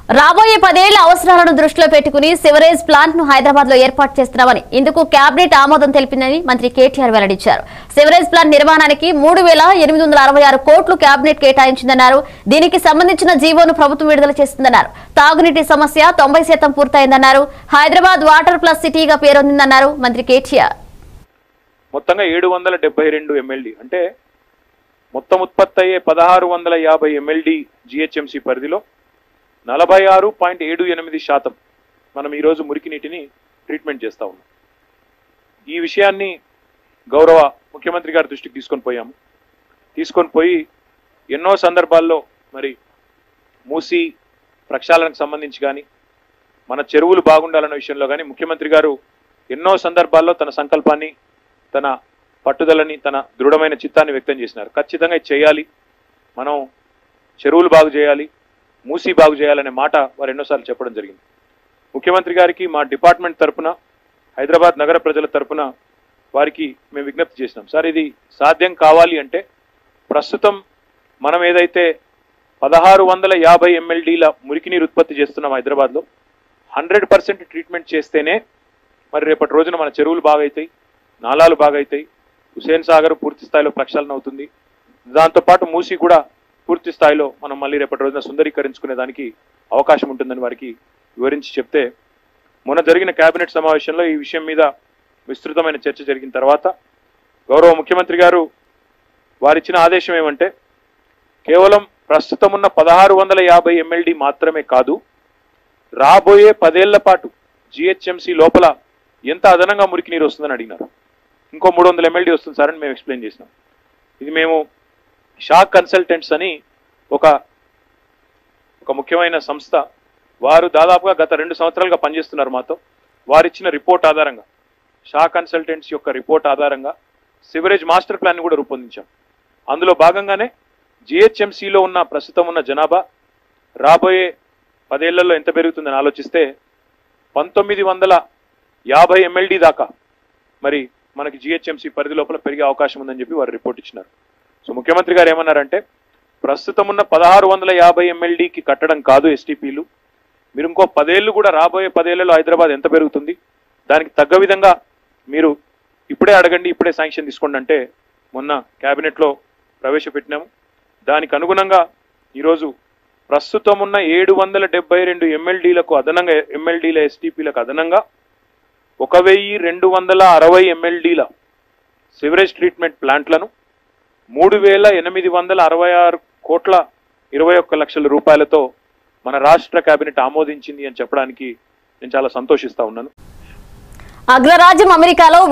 రాబోయే 10 ఏళ్ల అవసరాలను దృష్టిలో పెట్టుకుని సివరేజ్ ప్లాంట్ ను హైదరాబాద్ లో ఏర్పాటు చేస్తున్నామని ఇందుకు కేబినెట్ ఆమోదం తెలిపిందని మంత్రి కేటీఆర్ వెల్లడించారు. సివరేజ్ ప్లాంట్ నిర్మాణానికి 3866 కోట్లు కేబినెట్ కేటాయించిందన్నారు. దీనికి సంబంధించిన జీవోను ప్రభుత్వం విడుదల చేస్తుందన్నారు. తాగునీటి సమస్య 90% పూర్తయిందన్నారు. హైదరాబాద్ వాటర్ ప్లస్ సిటీగా పేరొందిందన్నారు మంత్రి కేటీఆర్. మొత్తంగా 772 MLD అంటే మొత్తం ఉత్పత్తి అయ్యే 1650 MLD GHMC పరిధిలో 46.78% మనం ఈరోజు మురికి నీటిని ట్రీట్మెంట్ చేస్తూ ఉన్నాం. ఈ విషయాన్ని గౌరవ ముఖ్యమంత్రి గారి దృష్టికి తీసుకొని పోయి ఎన్నో సందర్భాల్లో మరి మూసి ప్రక్షాళనకు సంబంధించి కానీ మన చెరువులు బాగుండాలన్న విషయంలో కానీ ముఖ్యమంత్రి గారు ఎన్నో సందర్భాల్లో తన సంకల్పాన్ని, తన పట్టుదలని, తన దృఢమైన చిత్తాన్ని వ్యక్తం చేసినారు. ఖచ్చితంగా ఇది చేయాలి, మనం చెరువులు బాగు చేయాలి, మూసి బాగు చేయాలనే మాట వారు ఎన్నోసార్లు చెప్పడం జరిగింది. ముఖ్యమంత్రి గారికి మా డిపార్ట్మెంట్ తరఫున, హైదరాబాద్ నగర ప్రజల తరఫున వారికి మేము విజ్ఞప్తి చేసినాం. సార్, ఇది సాధ్యం కావాలి అంటే ప్రస్తుతం మనం ఏదైతే 1650 MLDల మురికి నీరు ఉత్పత్తి చేస్తున్నాం హైదరాబాద్లో 100% ట్రీట్మెంట్ చేస్తేనే మరి రేపటి రోజున మన చెరువులు బాగైతాయి, నాలాలు బాగైతాయి, హుసేన్ సాగర్ పూర్తి స్థాయిలో ప్రక్షాళన అవుతుంది. దాంతోపాటు మూసి కూడా పూర్తి స్థాయిలో మనం మళ్ళీ రేపటి రోజున సుందరీకరించుకునే దానికి అవకాశం ఉంటుందని వారికి వివరించి చెప్తే, మొన్న జరిగిన కేబినెట్ సమావేశంలో ఈ విషయం మీద విస్తృతమైన చర్చ జరిగిన తర్వాత గౌరవ ముఖ్యమంత్రి గారు వారిచ్చిన ఆదేశం ఏమంటే, కేవలం ప్రస్తుతం ఉన్న 1650 MLD మాత్రమే కాదు, రాబోయే 10 ఏళ్ల పాటు GHMC లోపల ఎంత అదనంగా మురికి నీరు వస్తుందని అడిగినారు. ఇంకో 300 MLD వస్తుంది సార్ అని మేము ఎక్స్ప్లెయిన్ చేసినాం. ఇది మేము షాక్ కన్సల్టెంట్స్ అని ఒక ముఖ్యమైన సంస్థ, వారు దాదాపుగా గత 2 సంవత్సరాలుగా పనిచేస్తున్నారు మాతో. వారిచ్చిన రిపోర్ట్ ఆధారంగా, షాక్ కన్సల్టెంట్స్ యొక్క రిపోర్ట్ ఆధారంగా సివరేజ్ మాస్టర్ ప్లాన్ కూడా రూపొందించాం. అందులో భాగంగానే GHMCలో ఉన్న ప్రస్తుతం ఉన్న జనాభా రాబోయే 10 ఏళ్లలో ఎంత పెరుగుతుందని ఆలోచిస్తే 1950 MLD దాకా మరి మనకి GHMC పరిధి లోపల పెరిగే అవకాశం ఉందని చెప్పి వారు రిపోర్ట్ ఇచ్చినారు. సో ముఖ్యమంత్రి గారు ఏమన్నారంటే, ప్రస్తుతం ఉన్న 1650 MLDకి కట్టడం కాదు STPలు, మీరు ఇంకో 10 ఏళ్ళు కూడా రాబోయే 10 ఏళ్లలో హైదరాబాద్ ఎంత పెరుగుతుంది, దానికి తగ్గ విధంగా మీరు ఇప్పుడే అడగండి, ఇప్పుడే శాంక్షన్ తీసుకోండి అంటే మొన్న కేబినెట్లో ప్రవేశపెట్టినాము. దానికి అనుగుణంగా ఈరోజు ప్రస్తుతం ఉన్న 772 MLDలకు అదనంగా, MLDల STPలకు అదనంగా 1260 MLDల సివరేజ్ ట్రీట్మెంట్ ప్లాంట్లను 3866 కోట్ల 21 లక్షల రూపాయలతో మన రాష్ట్ర కేబినెట్ ఆమోదించింది అని చెప్పడానికి నేను చాలా సంతోషిస్తా ఉన్నాను. అగ్రరాజ్యం అమెరికాలో